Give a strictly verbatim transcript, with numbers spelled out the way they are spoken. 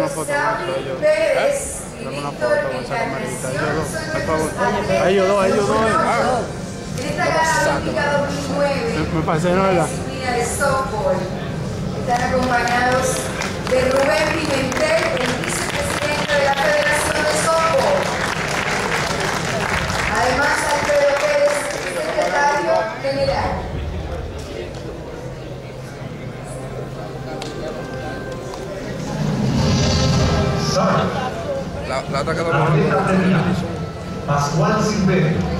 una foto más, ellos. Dame una foto con esa camarita. Ellos dos, por favor. Ellos dos, ellos dos. Ah. En esta gala olímpica dos mil nueve, Me pasé, ¿no? La disciplina de softball, están acompañados de Rubén Pimentel, el vicepresidente de la Federación de Softball. Además, Alfredo Pérez, secretario general. La, la otra que lo Pascual Silvestre.